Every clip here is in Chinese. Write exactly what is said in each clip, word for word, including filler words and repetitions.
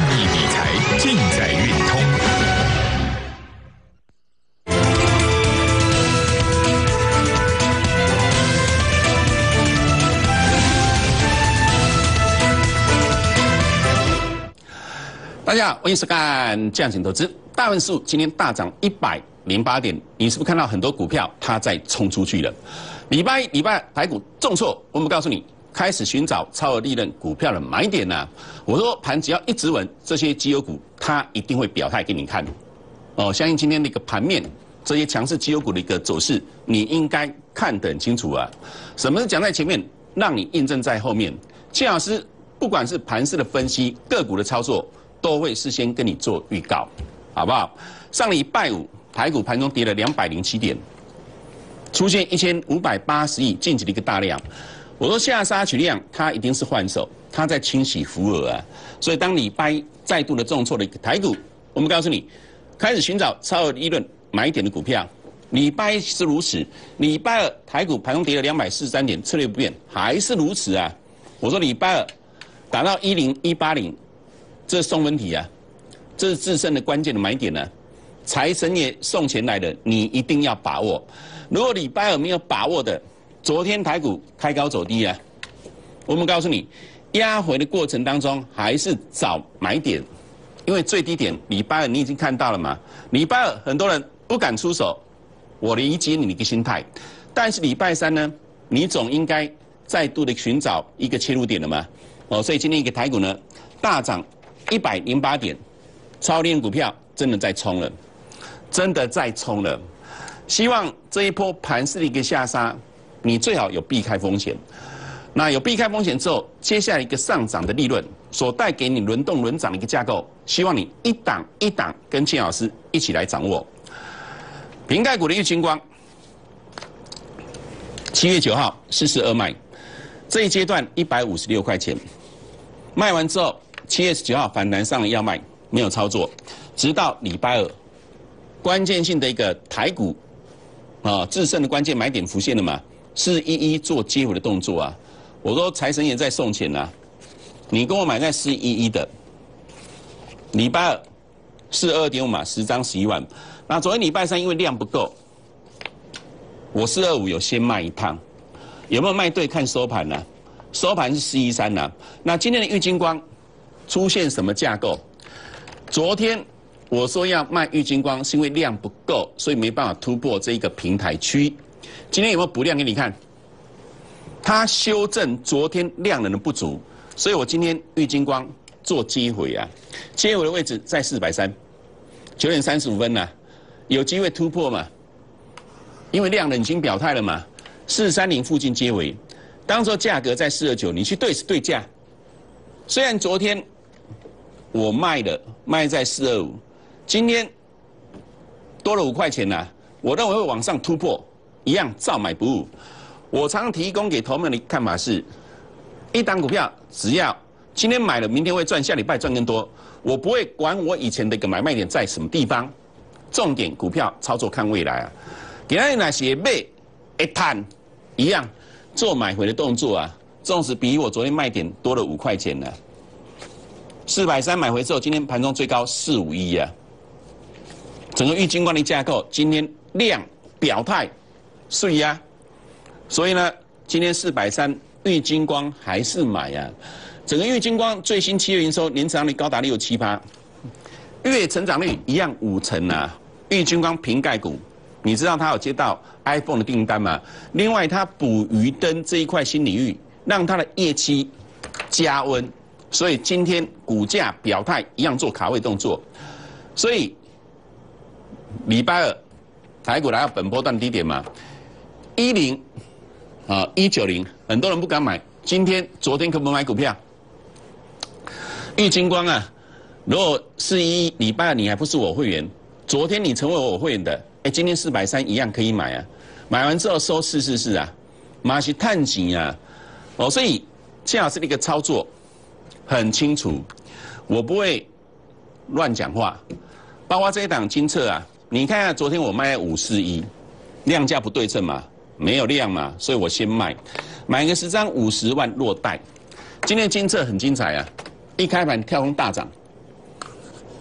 益理财尽在运通。 大家好，欢迎收看降景投资。大盘数今天大涨一百零八点，你是不是看到很多股票它在冲出去了？礼拜一、礼拜二台股重挫，我们告诉你，开始寻找超额利润股票的买点呐、啊。我说盘只要一直稳，这些绩优股它一定会表态给你看。哦，相信今天的一个盘面，这些强势绩优股的一个走势，你应该看得很清楚啊。什么是讲在前面，让你印证在后面？谢老师不管是盘势的分析、个股的操作，都会事先跟你做预告，好不好？上礼拜五台股盘中跌了两百零七点，出现一千五百八十亿近期的一个大量。我说下杀取量，它一定是换手，它在清洗浮额啊。所以当礼拜一再度的重挫的一个台股，我们告诉你，开始寻找超额利润买点的股票。礼拜一是如此，礼拜二台股盘中跌了两百四十三点，策略不变，还是如此啊。我说礼拜二打到一零一八零。这是送分题啊，这是制胜的关键的买点呢、啊。财神爷送钱来的，你一定要把握。如果礼拜二没有把握的，昨天台股开高走低啊，我们告诉你，压回的过程当中还是找买点，因为最低点礼拜二你已经看到了嘛。礼拜二很多人不敢出手，我理解你的一个心态，但是礼拜三呢，你总应该再度的寻找一个切入点了嘛。哦，所以今天一个台股呢大涨一百零八点，超利润股票真的在冲了，真的在冲了。希望这一波盘势的一个下杀，你最好有避开风险。那有避开风险之后，接下来一个上涨的利润所带给你轮动轮涨的一个架构，希望你一档一档跟千老师一起来掌握。瓶盖股的玉清光，七月九号四十二卖，这一阶段一百五十六块钱，卖完之后。七月十九号反弹上了要卖，没有操作，直到礼拜二，关键性的一个台股啊制胜的关键买点浮现了嘛，是一一做接回的动作啊。我说财神爷在送钱啊，你跟我买在四一一的，礼拜二四二点五嘛，十张十一万。那昨天礼拜三因为量不够，我四二五有先卖一趟，有没有卖对？看收盘啊，收盘是四一三啊。那今天的玉金光。出现什么架构？昨天我说要卖玉金光，是因为量不够，所以没办法突破这一个平台区。今天有没有补量给你看？它修正昨天量能的不足，所以我今天玉金光做接回啊，接回的位置在四百三，九点三十五分呐、啊，有机会突破嘛？因为量能已经表态了嘛，四三零附近接回，当时候价格在四二九，你去对是对价。虽然昨天我卖的卖在四二五，今天多了五块钱呐、啊，我认为会往上突破，一样照买不误。我常提供给投们的看法是，一档股票只要今天买了，明天会赚，下礼拜赚更多，我不会管我以前的一个买卖点在什么地方，重点股票操作看未来啊。给他那些买一摊一样做买回的动作啊。纵使比我昨天卖点多了五块钱呢，四百三买回之后，今天盘中最高四五一啊。整个玉金光的架构，今天量表态碎呀，所以呢，今天四百三玉金光还是买呀、啊。整个玉金光最新七月营收年成长率高达六七趴，月成长率一样五成啊。玉金光瓶盖股，你知道它有接到 iPhone 的订单吗？另外，它捕鱼灯这一块新领域。让它的业绩加温，所以今天股价表态一样做卡位动作，所以礼拜二台股来到本波段低点嘛，一零啊一九零，很多人不敢买，今天昨天可不可以买股票？玉金光啊，如果四一礼拜二你还不是我会员，昨天你成为我会员的，哎，今天四百三一样可以买啊，买完之后收四四四啊，马是探钱啊。哦，所以谢老师的一个操作很清楚，我不会乱讲话。包括这一档金策啊，你看看昨天我卖五四一，量价不对称嘛，没有量嘛，所以我先卖，买个十张五十万落袋。今天金策很精彩啊，一开盘跳空大涨，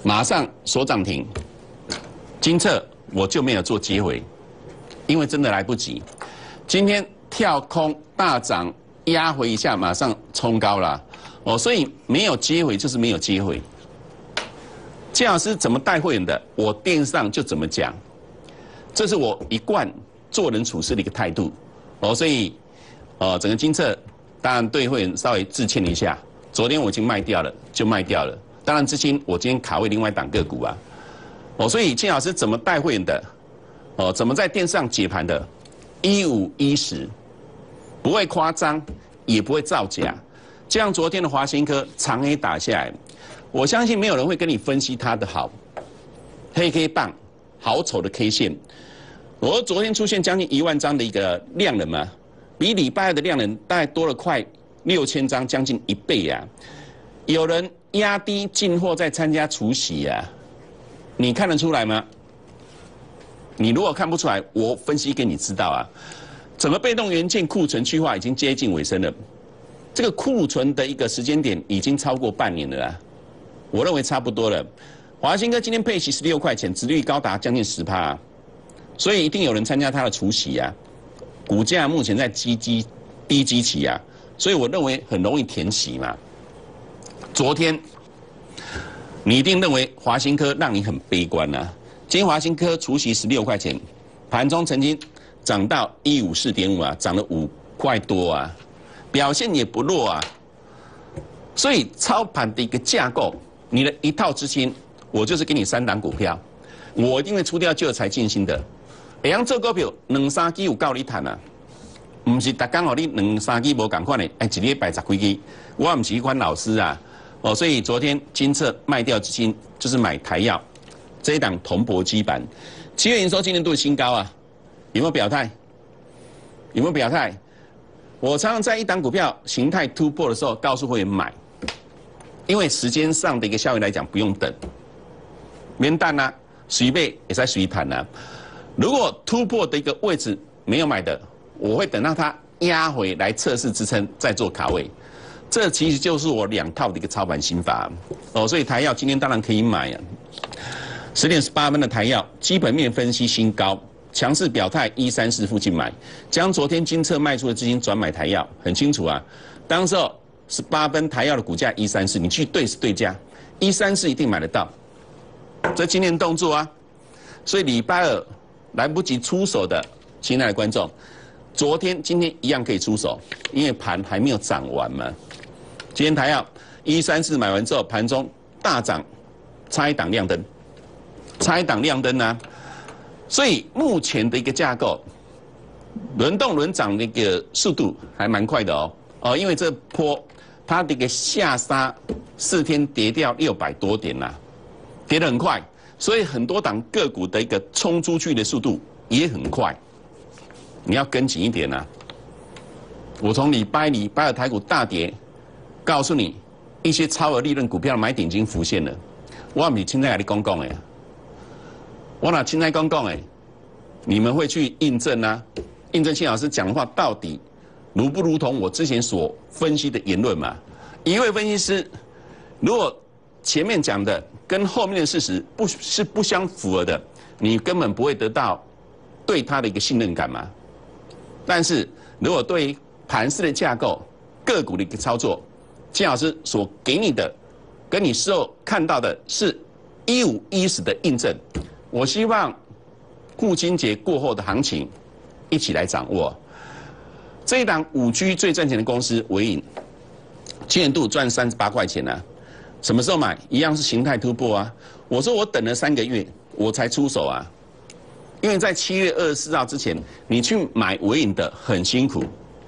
马上锁涨停。金策我就没有做接回，因为真的来不及。今天跳空大涨，压回一下，马上冲高了哦，所以没有接回就是没有接回。建老师怎么带会员的，我电上就怎么讲，这是我一贯做人处事的一个态度哦，所以呃整个金策当然对会员稍微致歉一下，昨天我已经卖掉了，就卖掉了。当然，之前我今天卡位另外一档个股啊，哦，所以金老师怎么带会员的，哦，怎么在电视上解盘的，一五一十，不会夸张，也不会造假。就像昨天的华新科长黑打下来，我相信没有人会跟你分析它的好，黑 K 棒，好丑的 K 线。我昨天出现将近一万张的一个量能嘛，比礼拜二的量能大概多了快六千张，将近一倍啊。有人压低进货在参加除息啊，你看得出来吗？你如果看不出来，我分析给你知道啊。整个被动元件库存去化已经接近尾声了，这个库存的一个时间点已经超过半年了啦。我认为差不多了。华新科今天配息十六块钱，殖利率高达将近十趴、啊，所以一定有人参加它的除息啊。股价目前在低基低基期啊，所以我认为很容易填息嘛。昨天，你一定认为华新科让你很悲观呐、啊。今天华新科除息十六块钱，盘中曾经涨到一五四点五啊，涨了五块多啊，表现也不弱啊。所以操盘的一个架构，你的一套资金，我就是给你三档股票，我一定会出掉旧才进新的。会样做股票，两三支有够你谈啊，唔是逐工哦你两三支无共款的，哎一礼拜十几支，我唔是一款老师啊。哦，所以昨天金策卖掉资金，就是买台药这一档铜箔基板，七月营收今年度新高啊，有没有表态？有没有表态？我常常在一档股票形态突破的时候，告诉会员买，因为时间上的一个效益来讲，不用等，免等啊，随便也在随谈啊。如果突破的一个位置没有买的，我会等到它压回来测试支撑，再做卡位。这其实就是我两套的一个操盘心法哦，所以台药今天当然可以买啊。十点十八分的台药，基本面分析新高，强势表态一三四附近买，将昨天金策卖出的资金转买台药，很清楚啊。当时候十八分台药的股价一三四，你去对是对价，一三四一定买得到。这今天动作啊，所以礼拜二来不及出手的亲爱的观众，昨天今天一样可以出手，因为盘还没有涨完嘛。今天台药一三四买完之后，盘中大涨，差一档亮灯，差一档亮灯啊！所以目前的一个架构，轮动轮涨的一个速度还蛮快的哦哦，因为这波它的一个下杀四天跌掉六百多点呐、啊，跌得很快，所以很多档个股的一个冲出去的速度也很快，你要跟紧一点啊！我从礼拜礼拜二台股大跌。告诉你，一些超额利润股票的买点已经浮现了。我唔是现在跟你讲讲诶，我哪现在讲讲诶，你们会去印证啊？印证谢老师讲的话到底如不如同我之前所分析的言论嘛？一位分析师，如果前面讲的跟后面的事实不是不相符合的，你根本不会得到对他的一个信任感嘛。但是如果对于盘势的架构、个股的一个操作，金老师所给你的，跟你事后看到的是一五一十的印证。我希望父亲节过后的行情一起来掌握。这一档五 G 最赚钱的公司微影，今年度赚三十八块钱啊！什么时候买？一样是形态突破啊！我说我等了三个月，我才出手啊！因为在七月二十四号之前，你去买微影的很辛苦，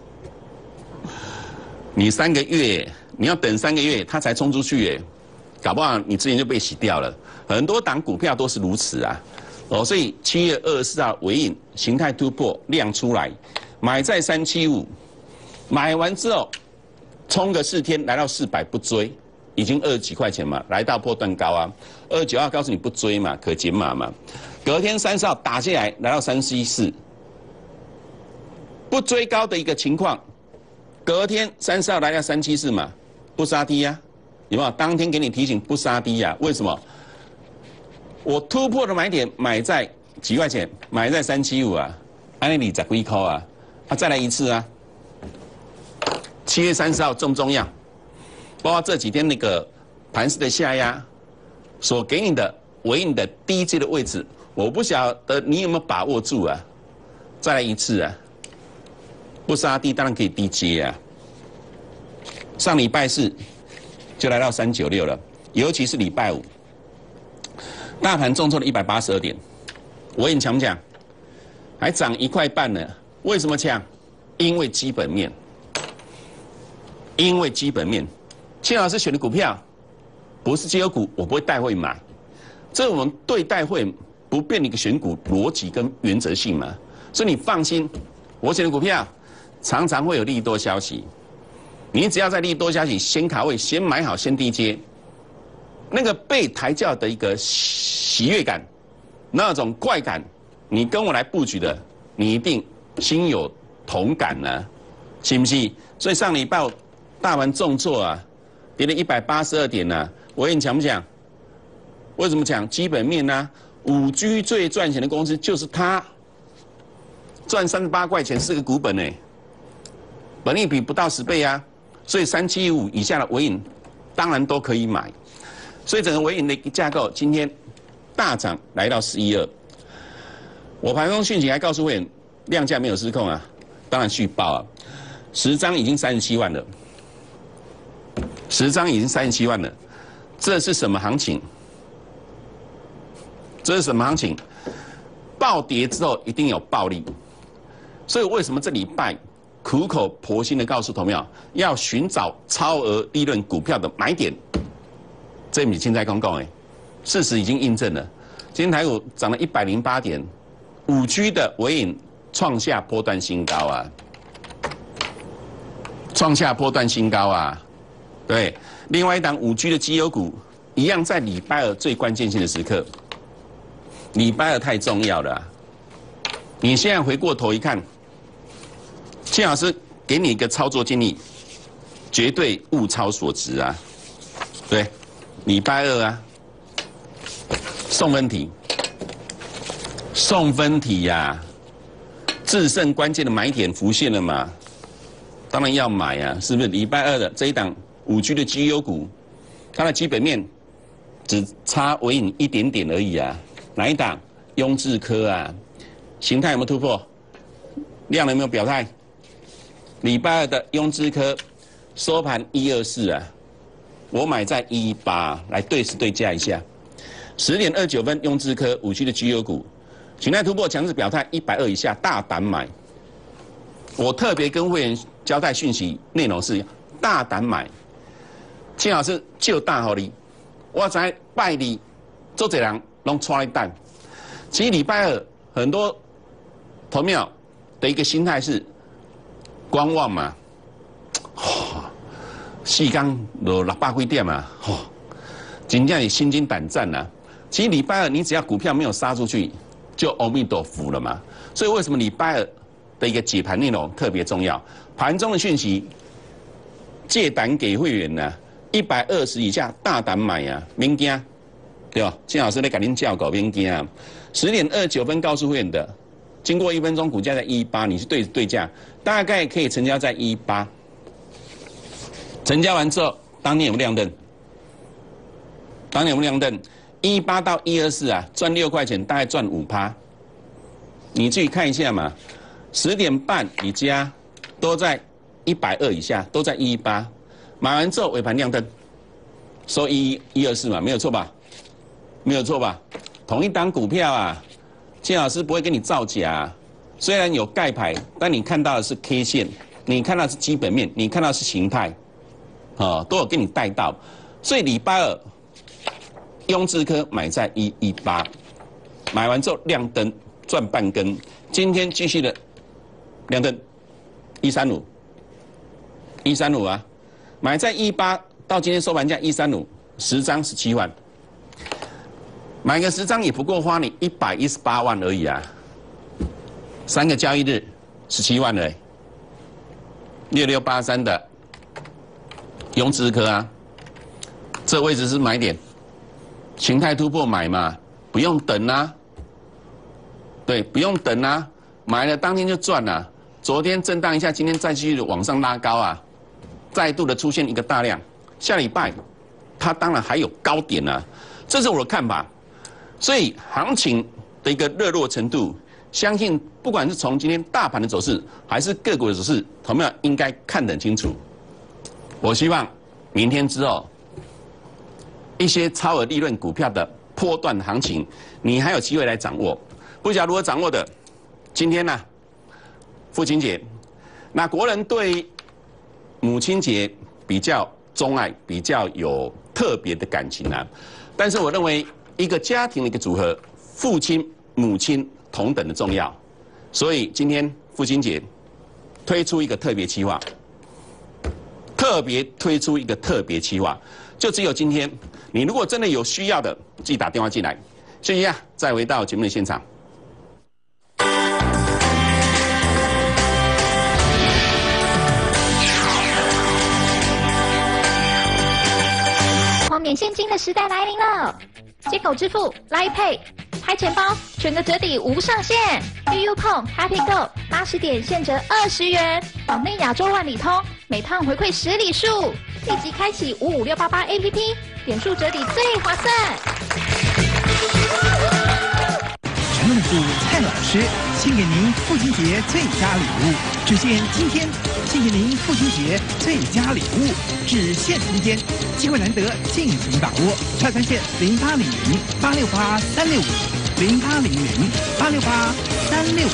你三个月。你要等三个月，它才冲出去耶，搞不好你之前就被洗掉了。很多档股票都是如此啊，哦，所以七月二十四号微影形态突破量出来，买在三七五，买完之后冲个四天来到四百不追，已经二十几块钱嘛，来到波段高啊。二十九号告诉你不追嘛，可减码嘛。隔天三十号打下来来到三七四，不追高的一个情况，隔天三十号来到三七四嘛。不杀低呀、啊，有没有？当天给你提醒不杀低呀、啊？为什么？ 我突破的买点买在几块钱？买在三七五啊，安利里在几块啊？啊，再来一次啊！七月三十号重不重要？包括这几天那个盘势的下压，所给你的为你的低阶的位置，我不晓得你有没有把握住啊？再来一次啊！不杀低当然可以低接啊。上礼拜四就来到三九六了，尤其是礼拜五，大盘重挫了一百八十二点，我很强不强？还涨一块半呢。为什么强？因为基本面，因为基本面。谢老师选的股票不是绩优股，我不会带会买。这我们对待会不变的一个选股逻辑跟原则性嘛。所以你放心，我选的股票常常会有利多消息。你只要在利多消息先卡位、先买好、先低接，那个被抬轿的一个喜悦感，那种怪感，你跟我来布局的，你一定心有同感呢、啊，信不信？所以上礼拜大盘重挫啊，跌了一百八十二点呢、啊，我跟你讲不讲？为什么讲？基本面呢、啊？五 G 最赚钱的公司就是它，赚三十八块钱是个股本呢、欸，本益比不到十倍啊。所以三七五以下的微影，当然都可以买。所以整个微影的架构今天大涨来到十一二。我盘中讯息还告诉会员，量价没有失控啊，当然续报啊，十张已经三十七万了，十张已经三十七万了，这是什么行情？这是什么行情？暴跌之后一定有暴利，所以为什么这礼拜苦口婆心的告诉同学要寻找超额利润股票的买点？这米现在公告哎，事实已经印证了，今天台股涨了一百零八点。五 G 的微影创下波段新高啊，创下波段新高啊，对。另外一档五 G 的绩优股一样在礼拜二最关键性的时刻，礼拜二太重要了、啊。你现在回过头一看，谢老师给你一个操作建议，绝对物超所值啊，对。礼拜二啊，送分题。送分题呀、啊，制胜关键的买点浮现了嘛？当然要买啊，是不是？礼拜二的这一档五 G 的绩优股，它的基本面只差微影一点点而已啊。哪一档？雍智科啊，形态有没有突破？量有没有表态？礼拜二的雍智科收盘一二四啊，我买在一一八，来对时对价一下，十点二九分雍智科五 G 的绩优股。形态突破强势表态一百二以下大胆买，我特别跟会员交代讯息内容是大胆买。庆老师就大好你，我在拜你，做这人拢穿一蛋。其实礼拜二很多同庙的一个心态是观望嘛，哦，四天就六百几点嘛，哦，真正是心惊胆战呐、啊。其实礼拜二你只要股票没有杀出去，就阿弥陀佛了嘛，所以为什么礼拜二的一个解盘内容特别重要？盘中的讯息借胆给会员呢、啊，一百二十以下大胆买啊，免惊，对吧？金老师在赶紧叫狗免惊啊，十点二九分告诉会员的，经过一分钟股价在一一八，你是对对价，大概可以成交在一一八，成交完之后，当天有亮灯，当天有亮灯。一一八到一二四啊，赚六块钱，大概赚五趴。你自己看一下嘛。十点半你加，都在一百二以下，都在一一八。买完之后尾盘亮灯，收一一二四嘛，没有错吧？没有错吧？同一档股票啊，谢老师不会跟你造假、啊。虽然有盖牌，但你看到的是 K 线，你看到的是基本面，你看到的是形态，啊，都有给你带到。所以礼拜二。雍智科买在一一八，买完之后亮灯赚半根，今天继续的亮灯一三五，一三五啊，买在一八到今天收盘价一三五，十张十七万，买个十张也不过花你一百一十八万而已啊，三个交易日十七万了，六六八三的雍智科啊，这位置是买点。形态突破买嘛， 不用等啊，对，不用等啊，买了当天就赚了。昨天震荡一下，今天再继续往上拉高啊，再度的出现一个大量。下礼拜，它当然还有高点啊，这是我的看法。所以行情的一个热络程度，相信不管是从今天大盘的走势，还是个股的走势，同样应该看得很清楚。我希望明天之后，一些超额利润股票的波段行情，你还有机会来掌握。不晓得如何掌握的，今天呢、啊，父亲节，那国人对母亲节比较钟爱，比较有特别的感情啊。但是我认为，一个家庭的一个组合，父亲、母亲同等的重要。所以今天父亲节推出一个特别企划，特别推出一个特别企划，就只有今天。你如果真的有需要的，自己打电话进来。休息一下，再回到节目的现场。 荒免现金的时代来临了，接口支付、Line Pay、拍钱包，全额折抵无上限。U U 碰 Happy Go 八十点现折二十元，岛内亚洲万里通，每趟回馈十里数。立即开启五五六八八 A P P， 点数折抵最划算。 陈论述蔡老师献给您父亲节最佳礼物，只限今天，献给您父亲节最佳礼物，只限今天，机会难得，尽情把握。超专线零八零零八六八三六五零八零零八六八三六五。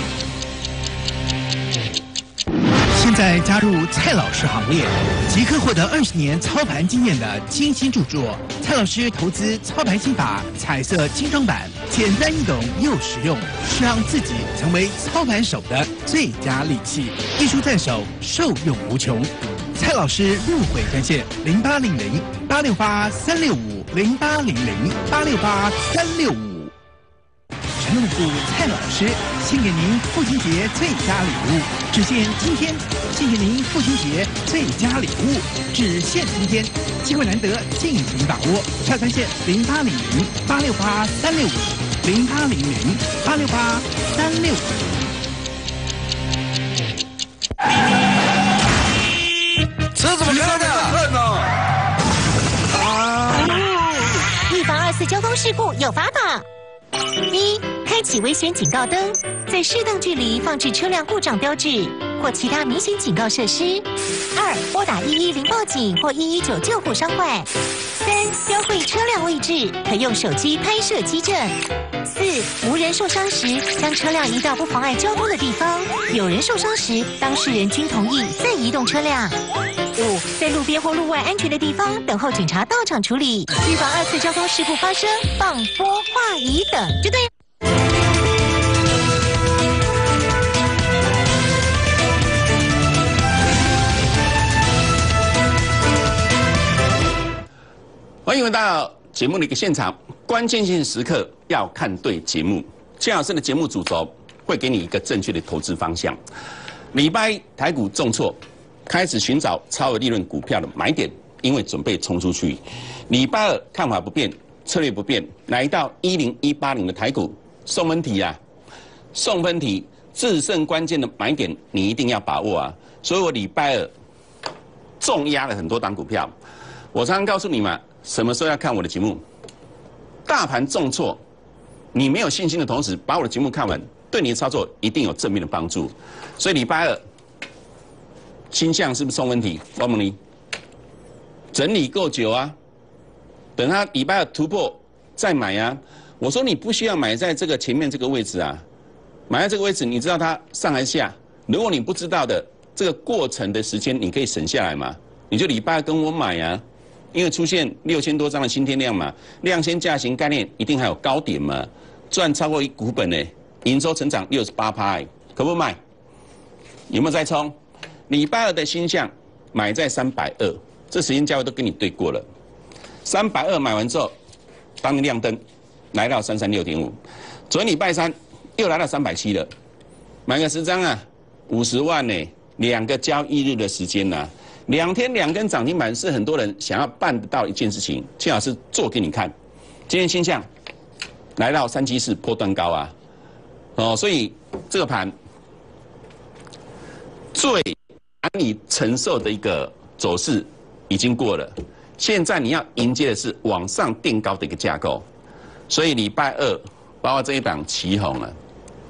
现在加入蔡老师行列，即刻获得二十年操盘经验的精心著作《蔡老师投资操盘心法》彩色精装版，简单易懂又实用，是让自己成为操盘手的最佳利器。一书在手，受用无穷。蔡老师入会专线零八零零八六八三六五零八零零八六八三六五。陈论述蔡老师献给您父亲节最佳礼物，只限今天，献给您父亲节最佳礼物，只限今天，机会难得，尽情把握。下专线零八零零八六八三六五零八零零八六八三六五。 车怎么开的？恨呢？ 啊！预防二次交通事故有法宝：一、开启危险警告灯，在适当距离放置车辆故障标志或其他明显警告设施；二、拨打一一零报警或一一九救护伤患；三、标会车辆位置，可用手机拍摄机证；四、无人受伤时，将车辆移到不妨碍交通的地方；有人受伤时，当事人均同意再移动车辆。五、在路边或路外安全的地方等候警察到场处理，预防二次交通事故发生，放拨话仪等就对了。 欢迎回到节目的一个现场，关键性时刻要看对节目。谢老师的节目主轴会给你一个正确的投资方向。礼拜一台股重挫，开始寻找超额利润股票的买点，因为准备冲出去。礼拜二看法不变，策略不变，来到一零一八零的台股送分题啊，送分题制胜关键的买点你一定要把握啊！所以我礼拜二重压了很多档股票。我常常告诉你嘛，什么时候要看我的节目？大盘重挫，你没有信心的同时，把我的节目看完，对你的操作一定有正面的帮助。所以礼拜二星象是不是送分题？王猛尼整理够久啊，等它礼拜二突破再买啊。我说你不需要买在这个前面这个位置啊，买在这个位置，你知道它上还是下？如果你不知道的，这个过程的时间你可以省下来嘛，你就礼拜二跟我买啊。因为出现六千多张的新天量嘛，量先价行概念一定还有高点嘛，赚超过一股本呢，营收成长六十八趴，可不买？有没有再冲？礼拜二的新项买在三百二，这时间价位都跟你对过了。三百二买完之后，当天亮灯，来到三三六点五。昨天礼拜三又来到三百七了，买个十张啊，五十万呢，两个交易日的时间呐、啊。两天两根涨停板是很多人想要办得到一件事情，邱老师做给你看。今天星象来到三七四波段高啊，哦，所以这个盘最难以承受的一个走势已经过了，现在你要迎接的是往上垫高的一个架构，所以礼拜二包括这一档旗红了，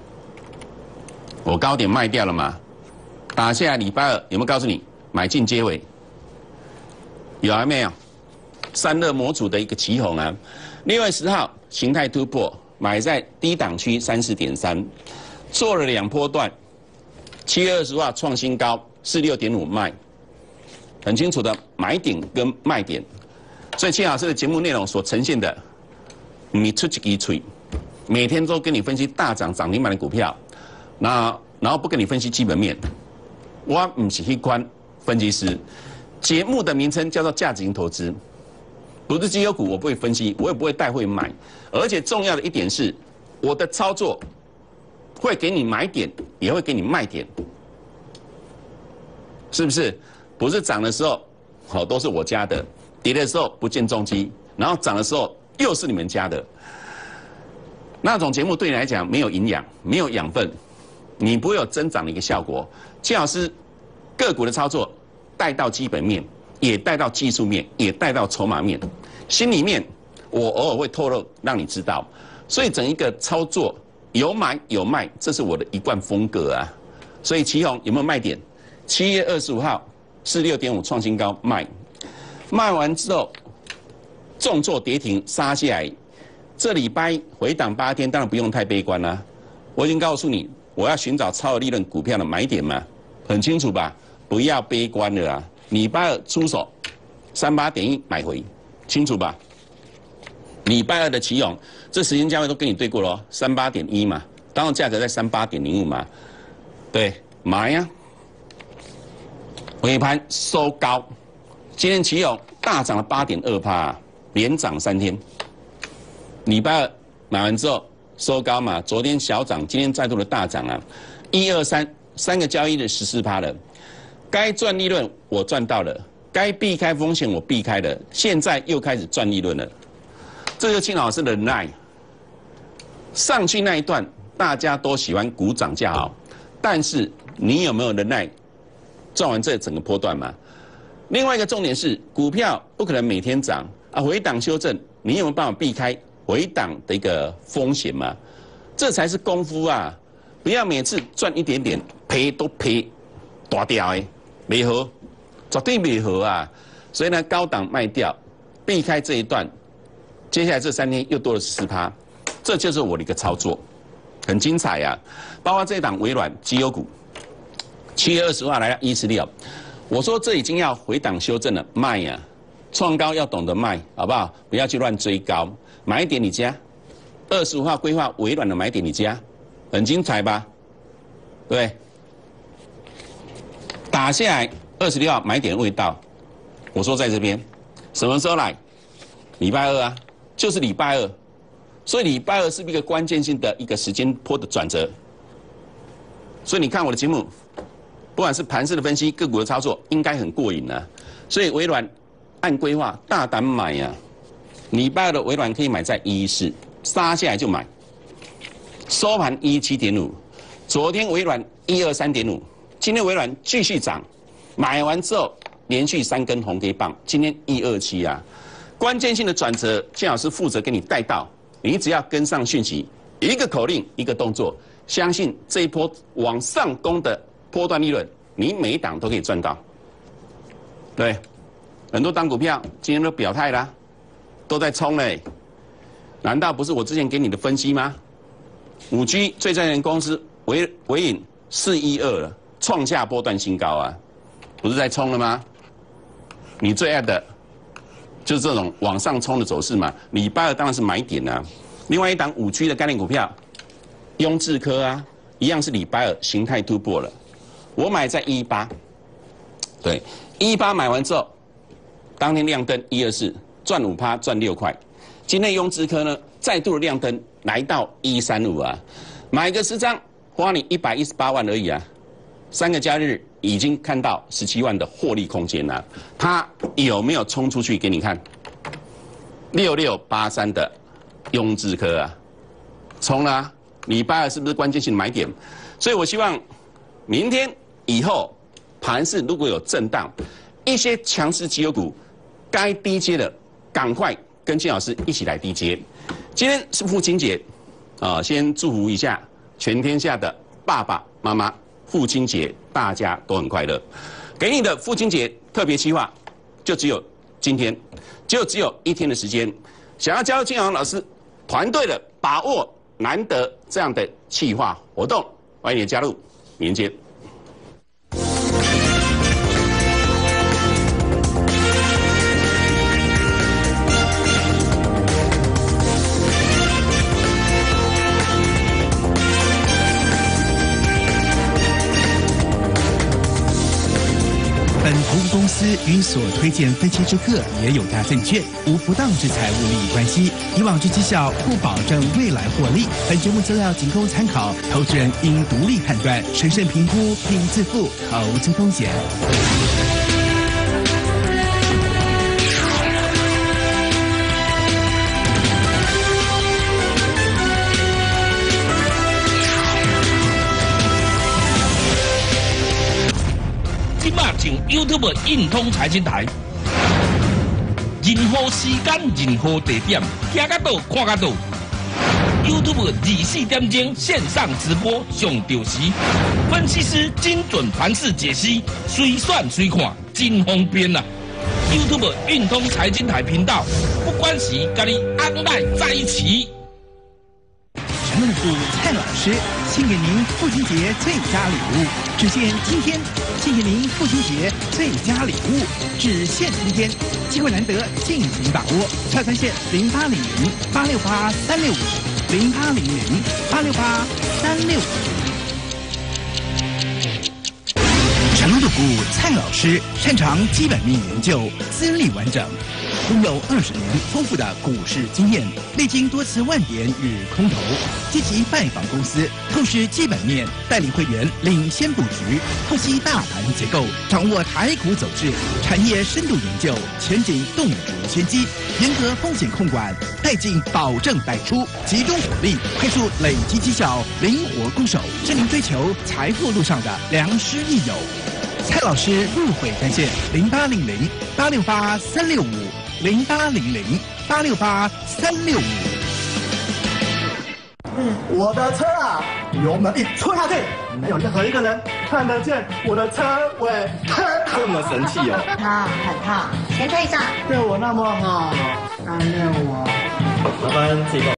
我高点卖掉了嘛，打下来礼拜二有没有告诉你买进接尾？有还没有？散热模组的一个旗红啊，六月十号形态突破，买在低档区三四点三，做了两波段，七月二十号创新高四六点五卖，很清楚的买点跟卖点。所以秦老师的节目内容所呈现的，你出几吹，每天都跟你分析大涨涨停板的股票，那然后不跟你分析基本面，我不是一款分析师，节目的名称叫做价值型投资。不是绩优股，我不会分析，我也不会带会买，而且重要的一点是，我的操作会给你买点，也会给你卖点，是不是？不是涨的时候，好都是我家的，跌的时候不见踪迹，然后涨的时候又是你们家的，那种节目对你来讲没有营养，没有养分，你不会有增长的一个效果。季老师个股的操作带到基本面。也带到技术面，也带到筹码面，心里面我偶尔会透露让你知道，所以整一个操作有买有卖，这是我的一贯风格啊。所以旗宏有没有卖点？七月二十五号四六点五创新高卖，卖完之后重挫跌停杀下来，这礼拜回档八天，当然不用太悲观啦、啊。我已经告诉你，我要寻找超额利润股票的买点嘛，很清楚吧？不要悲观了啊。礼拜二出手，三八点一买回，清楚吧？礼拜二的旗宏，这时间价位都跟你对过了，三八点一嘛，当然价格在三八点零五嘛，对，买呀、啊。尾盘收高，今天旗宏大涨了八点二趴，连涨三天。礼拜二买完之后收高嘛，昨天小涨，今天再度的大涨啊，一二三三个交易日十四趴了。该赚利润我赚到了，该避开风险我避开了，现在又开始赚利润了。这就是秦老师的忍耐。上去那一段大家都喜欢股涨价好，但是你有没有忍耐赚完这整个波段嘛？另外一个重点是，股票不可能每天涨啊，回档修正，你有没有办法避开回档的一个风险嘛？这才是功夫啊！不要每次赚一点点，赔都赔大掉的。没合，绝对没合啊！所以呢，高档卖掉，避开这一段，接下来这三天又多了十趴，这就是我的一个操作，很精彩呀、啊！包括这一档微软绩优股，七月二十号来到一四六，我说这已经要回档修正了，卖呀、啊，创高要懂得卖，好不好？不要去乱追高，买一点你加，二十五号规划微软的买点你加，很精彩吧？对。打下来，二十六号买点未到，我说在这边，什么时候来？礼拜二啊，就是礼拜二，所以礼拜二是一个关键性的一个时间波的转折。所以你看我的节目，不管是盘势的分析、个股的操作，应该很过瘾啊。所以微软按规划大胆买呀、啊，礼拜二的微软可以买在一一四，杀下来就买，收盘一一七点五，昨天微软一二三点五。今天微软继续涨，买完之后连续三根红 K 棒，今天一二七啊，关键性的转折，金老师负责给你带到，你只要跟上讯息，一个口令一个动作，相信这一波往上攻的波段利润，你每一档都可以赚到。对，很多档股票今天都表态啦，都在冲嘞，难道不是我之前给你的分析吗？五 G 最赚钱公司微微影四一二了。创下波段新高啊，不是在冲了吗？你最爱的就是这种往上冲的走势嘛。礼拜二当然是买点啊。另外一档五 G 的概念股票，雍智科啊，一样是礼拜二形态突破了。我买在一八，对，一八买完之后，当天亮灯一二四，赚五趴，赚六块。今天雍智科呢，再度的亮灯，来到一三五啊，买个十张，花你一百一十八万而已啊。三个交易日已经看到十七万的获利空间了，它有没有冲出去给你看？六六八三的雍智科啊， 从了礼拜二是不是关键性买点？所以我希望明天以后盘市如果有震荡，一些强势绩优股该低接的，赶快跟金老师一起来低接。今天是父亲节，啊、呃，先祝福一下全天下的爸爸妈妈，父亲节大家都很快乐。给你的父亲节特别企划，就只有今天，就只有一天的时间。想要加入金阳老师团队的，把握难得这样的企划活动，欢迎你的加入，明天见。 本投资公司与所推荐分期之客也有大证券，无不当之财务利益关系。以往之绩效不保证未来获利。本节目资料仅供参考，投资人应独立判断、审慎评估并自负投资风险。 上 YouTube 运通财经台，任何时间、任何地点，听得到、看得到。YouTube 二十四点钟线上直播上到时，分析师精准盘势解析，随选随看，真方便啊 ！YouTube 运通财经台频道，不关时，跟你安赖在一起。 陈乐富蔡老师献给您父亲节最佳礼物，只限今天。献给您父亲节最佳礼物，只限今天，机会难得，尽情把握。跳专线零八零零八六八三六五，零八零零八六八三六五。成乐股蔡老师擅长基本面研究，资历完整，拥有二十年丰富的股市经验，历经多次万点与空头，积极拜访公司，透视基本面，带领会员领先布局，透析大盘结构，掌握台股走势，产业深度研究，前景洞烛先机，严格风险控管，带进保证带出，集中火力，快速累积绩效，灵活攻守，是您追求财富路上的良师益友。蔡老师入会专线零八零零八六八三六五。零八零零八六八三六五。 嗯，我的车啊，油门一吹下去，没有任何一个人看得见我的车尾。这么神气哦？ 他很烫，先退一下。 对我那么好，暗恋我，麻烦自己。